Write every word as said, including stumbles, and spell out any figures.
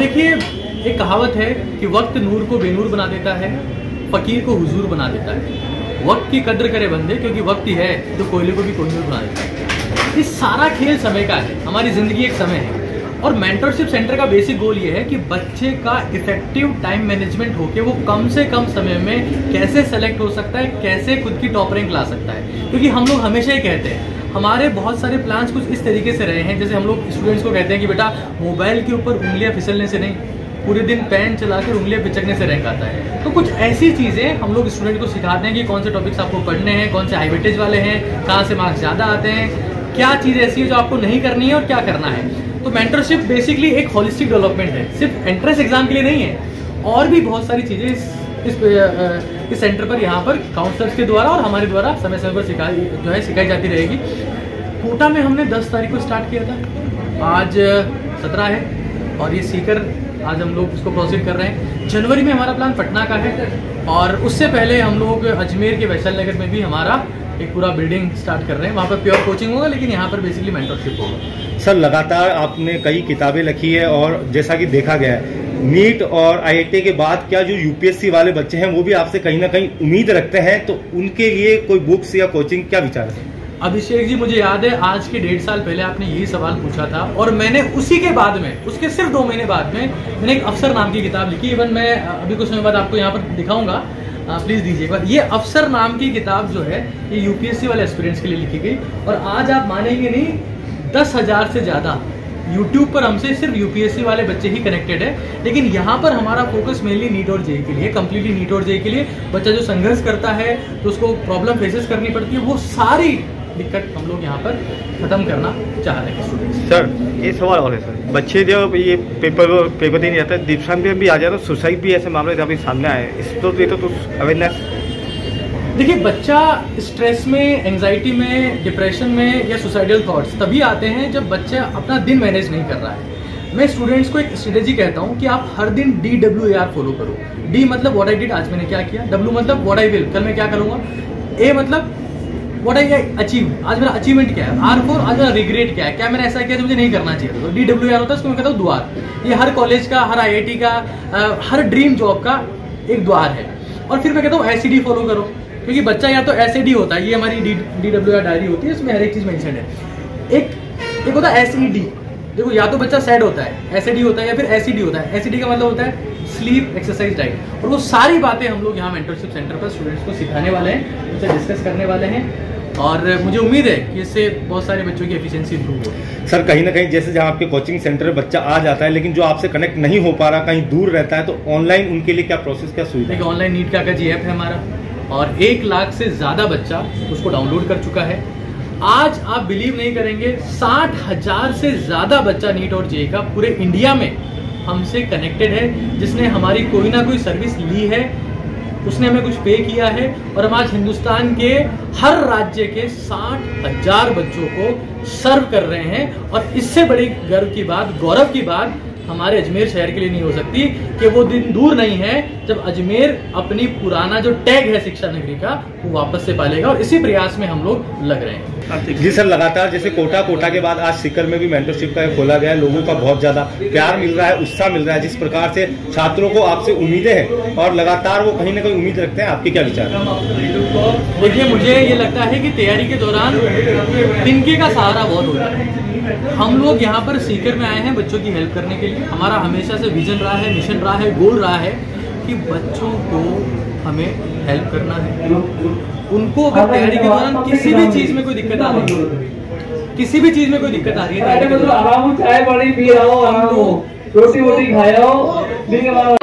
देखिए, एक कहावत है कि वक्त नूर को बेनूर बना देता है, फकीर को हुजूर बना देता है। वक्त की कद्र करे बंदे, क्योंकि वक्त ही है जो कोयले को भी कोहिनूर बना देता है। इस सारा खेल समय का है, हमारी जिंदगी एक समय है। और मेंटरशिप सेंटर का बेसिक गोल ये है कि बच्चे का इफेक्टिव टाइम मैनेजमेंट होके वो कम से कम समय में कैसे सेलेक्ट हो सकता है, कैसे खुद की टॉप रैंक ला सकता है। क्योंकि हम लोग हमेशा ही कहते हैं, हमारे बहुत सारे प्लान्स कुछ इस तरीके से रहे हैं, जैसे हम लोग स्टूडेंट्स को कहते हैं कि बेटा मोबाइल के ऊपर उंगलियां फिसलने से नहीं, पूरे दिन पेन चलाकर उंगलियां पिचकने से रैंक आता है। तो कुछ ऐसी चीज़ें हम लोग स्टूडेंट को सिखाते हैं कि कौन से टॉपिक्स आपको पढ़ने हैं, कौन से हाई वेटेज वाले हैं, कहाँ से मार्क्स ज़्यादा आते हैं, क्या चीज़ ऐसी है जो आपको नहीं करनी है और क्या करना है। तो मेंटरशिप बेसिकली एक होलिस्टिक डेवलपमेंट है, सिर्फ एंट्रेंस एग्जाम के लिए नहीं है। और भी बहुत सारी चीज़ें इस इस, इस सेंटर पर यहाँ पर काउंसलर्स के द्वारा और हमारे द्वारा समय समय पर सिखाई जो है सिखाई जाती रहेगी। कोटा में हमने दस तारीख को स्टार्ट किया था, आज सत्रह है और ये सीकर आज हम लोग उसको प्रोसीड कर रहे हैं। जनवरी में हमारा प्लान पटना का है और उससे पहले हम लोग अजमेर के वैशाली नगर में भी हमारा एक पूरा बिल्डिंग स्टार्ट कर रहे हैं। वहाँ पर प्योर कोचिंग होगा, लेकिन यहाँ पर बेसिकली मेंटरशिप होगा। सर, लगातार आपने कई किताबें लिखी है और जैसा कि देखा गया है नीट और आई आई टी के बाद क्या जो यू पी एस सी वाले बच्चे हैं वो भी आपसे कहीं ना कहीं उम्मीद रखते हैं, तो उनके लिए कोई बुक्स या कोचिंग क्या विचार है? अभिषेक जी, मुझे याद है आज के डेढ़ साल पहले आपने यही सवाल पूछा था और मैंने उसी के बाद में, उसके सिर्फ दो महीने बाद में मैंने एक अफसर नाम की किताब लिखी। इवन मैं अभी कुछ समय बाद आपको यहाँ पर दिखाऊंगा, प्लीज दीजिएगा। ये अफसर नाम की किताब जो है ये यू पी एस सी वाले एस्पिरेंट्स के लिए लिखी गई और आज आप मानेंगे नहीं, दस हजार से ज्यादा यूट्यूब पर हमसे सिर्फ यू पी एस सी वाले बच्चे ही कनेक्टेड है। लेकिन यहाँ पर हमारा फोकस मेनली नीट और जेई के लिए, कम्प्लीटली नीट और जेई के लिए। बच्चा जो संघर्ष करता है, तो उसको प्रॉब्लम फेसेस करनी पड़ती है, वो सारी दिक्कत हम लोग यहाँ पर खत्म करना चाह रहे हैं स्टूडेंट्स। सर, ये सवाल और है सर, बच्चे जब ये पेपर पेपर देने जाता है, दीपसान में भी आ जाता है, सुसाइड भी ऐसे मामले जब सामने आए, इस तो ये तो अवेयरनेस। देखिए, बच्चा स्ट्रेस में, एंजाइटी में, डिप्रेशन में या सुसाइडल थॉट्स तभी आते हैं जब बच्चा अपना दिन मैनेज नहीं कर रहा है। मैं स्टूडेंट्स को एक स्ट्रेटेजी कहता हूँ कि आप हर दिन D W A R follow करो। डी मतलब व्हाट आई डिड, आज मैंने क्या किया। डब्ल्यू मतलब व्हाट आई विल, कल मैं क्या करूँगा। ए मतलब व्हाट आई अचीव, आज मेरा अचीवमेंट क्या है। आर फोर, आज मेरा रिग्रेट क्या है, क्या मैंने ऐसा किया जो मुझे नहीं करना चाहिए। तो डी डब्ल्यू आर होता है, उसको मैं कहता हूँ द्वार। ये हर कॉलेज का, हर आई आई टी का, हर ड्रीम जॉब का एक द्वार है। और फिर मैं कहता हूँ एस ई डी फॉलो करो, क्योंकि बच्चा या तो एस ई डी होता है, ये हमारी डी डब्ल्यू आर डायरी होती है, इसमें हर एक चीज मेंशन है। एक एक होता है एस ई डी, देखो या तो बच्चा सैड होता है, एस ई डी होता है, या फिर एस ई डी होता है। एस ई डी का मतलब होता है स्लीप, एक्सरसाइज, डाइट। और वो सारी बातें हम लोग यहाँ मेंटरशिप सेंटर पर स्टूडेंट्स को सिखाने वाले हैं, उनसे डिस्कस करने वाले हैं और मुझे उम्मीद है कि इससे बहुत सारे बच्चों की एफिशिएंसी इंप्रूव हो। सर, कहीं ना कहीं जैसे जहाँ आपके कोचिंग सेंटर में बच्चा आ जाता है लेकिन जो आपसे कनेक्ट नहीं हो पा रहा, कहीं दूर रहता है, तो ऑनलाइन उनके लिए क्या प्रोसेस, क्या सुविधा? देखिए, ऑनलाइन नीट का जी ऐप है हमारा और एक लाख से ज्यादा बच्चा उसको डाउनलोड कर चुका है। आज आप बिलीव नहीं करेंगे, साठ हजार से ज्यादा बच्चा नीट और जेई का पूरे इंडिया में हमसे कनेक्टेड है, जिसने हमारी कोई ना कोई सर्विस ली है, उसने हमें कुछ पे किया है। और हम आज हिंदुस्तान के हर राज्य के साठ हजार बच्चों को सर्व कर रहे हैं। और इससे बड़ी गर्व की बात, गौरव की बात हमारे अजमेर शहर के लिए नहीं हो सकती कि वो दिन दूर नहीं है जब अजमेर अपनी पुराना जो टैग है शिक्षा नगरी का, वो वापस से पालेगा। और इसी प्रयास में हम लोग लग रहे हैं। जी सर, लगातार जैसे कोटा कोटा के बाद आज सीकर में भी मेंटरशिप का खोला गया है, लोगों का बहुत ज्यादा प्यार मिल रहा है, उत्साह मिल रहा है। जिस प्रकार से छात्रों को आपसे उम्मीदें हैं और लगातार वो कहीं ना कहीं उम्मीद रखते हैं, आपके क्या विचार है? देखिए, मुझे ये लगता है कि तैयारी के दौरान तिनके का सहारा बहुत होता है। हम लोग यहाँ पर सीकर में आए हैं बच्चों की हेल्प करने के लिए। हमारा हमेशा से विजन रहा है, मिशन रहा है, गोल रहा है कि बच्चों को हमें हेल्प करना है। उनको अगर तैयारी के दौरान किसी भी चीज में कोई दिक्कत आ रही है, किसी भी चीज में कोई दिक्कत आ रही है, चाय बड़ी पी रहा हो, रोटी वोटी खाया हो,